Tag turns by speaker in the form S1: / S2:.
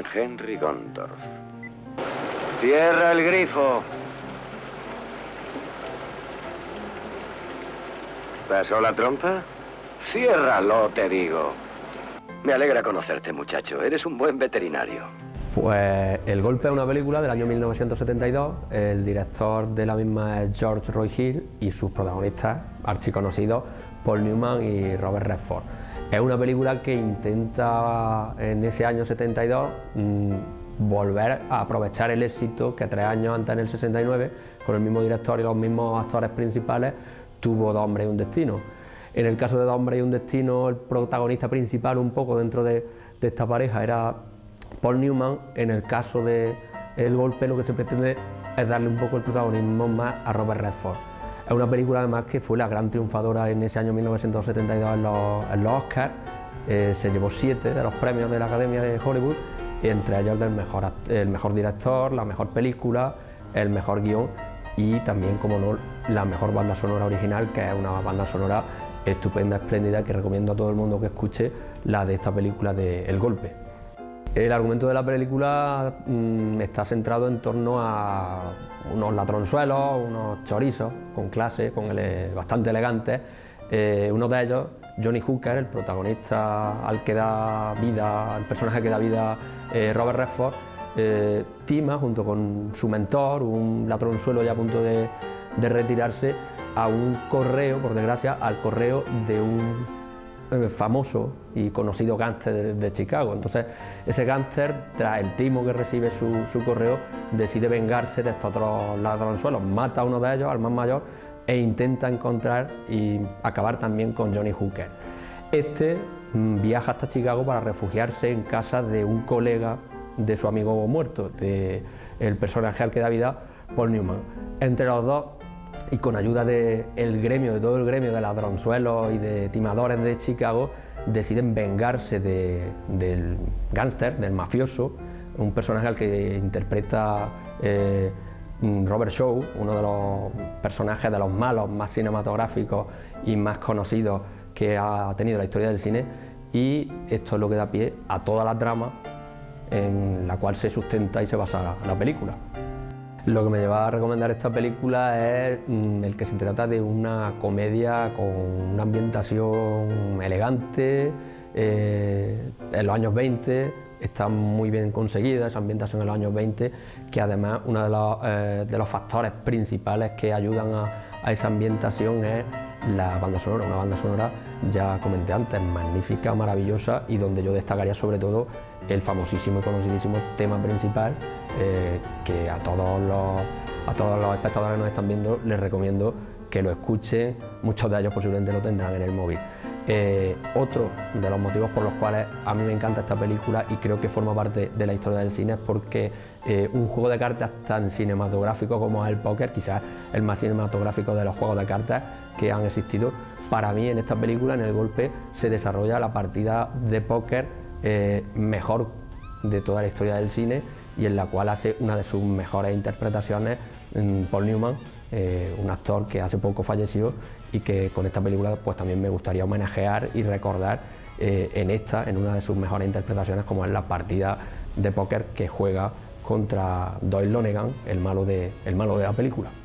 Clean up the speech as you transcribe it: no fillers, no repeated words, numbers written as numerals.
S1: Newman Henry Gondorff. Cierra el grifo. ¿Pasó la trompa? Ciérralo, te digo. Me alegra conocerte, muchacho. Eres un buen veterinario.
S2: Pues El golpe es una película del año 1972. El director de la misma es George Roy Hill y sus protagonistas archiconocidos Paul Newman y Robert Redford. Es una película que intenta en ese año 72 volver a aprovechar el éxito que 3 años antes, en el 69, con el mismo director y los mismos actores principales, tuvo Dos hombres y un destino. En el caso de Dos hombres y un destino, el protagonista principal un poco dentro de esta pareja era Paul Newman. En el caso de El golpe, lo que se pretende es darle un poco el protagonismo más a Robert Redford. Es una película además que fue la gran triunfadora en ese año 1972 en los Oscars. Se llevó 7 de los premios de la Academia de Hollywood, y entre ellos el mejor director, la mejor película, el mejor guión y también, como no, la mejor banda sonora original, que es una banda sonora estupenda, espléndida, que recomiendo a todo el mundo que escuche la de esta película de El golpe. El argumento de la película está centrado en torno a unos ladronzuelos, unos chorizos con clase, bastante elegantes. Uno de ellos, Johnny Hooker, el protagonista al que da vida, el personaje que da vida Robert Redford, tima junto con su mentor, un ladronzuelo ya a punto de retirarse, a un correo, por desgracia, al correo de un famoso y conocido gángster de Chicago. Entonces, ese gángster, tras el timo que recibe su correo, decide vengarse de estos otros ladronzuelos, mata a uno de ellos, al más mayor, e intenta encontrar y acabar también con Johnny Hooker. Este viaja hasta Chicago para refugiarse en casa de un colega de su amigo muerto, del personaje al que da vida Paul Newman. Entre los dos, y con ayuda de todo el gremio de ladronzuelos y de timadores de Chicago, deciden vengarse del gángster, del mafioso, un personaje al que interpreta Robert Shaw, uno de los personajes de los malos más cinematográficos y más conocidos que ha tenido la historia del cine, y esto es lo que da pie a toda la trama en la cual se sustenta y se basa la película. Lo que me lleva a recomendar esta película es el que se trata de una comedia con una ambientación elegante, en los años 20, está muy bien conseguida esa ambientación en los años 20, que además uno de los factores principales que ayudan a esa ambientación es la banda sonora, una banda sonora, ya comenté antes, magnífica, maravillosa, y donde yo destacaría sobre todo el famosísimo y conocidísimo tema principal, que a todos los espectadores que nos están viendo les recomiendo que lo escuchen. Muchos de ellos posiblemente lo tendrán en el móvil. Otro de los motivos por los cuales a mí me encanta esta película, y creo que forma parte de la historia del cine, es porque un juego de cartas tan cinematográfico como es el póker, quizás el más cinematográfico de los juegos de cartas que han existido, para mí en esta película, en El golpe, se desarrolla la partida de póker mejor de toda la historia del cine, y en la cual hace una de sus mejores interpretaciones Paul Newman, un actor que hace poco falleció y que con esta película pues también me gustaría homenajear y recordar en una de sus mejores interpretaciones, como es la partida de póker que juega contra Doyle Lonnegan, el malo de la película.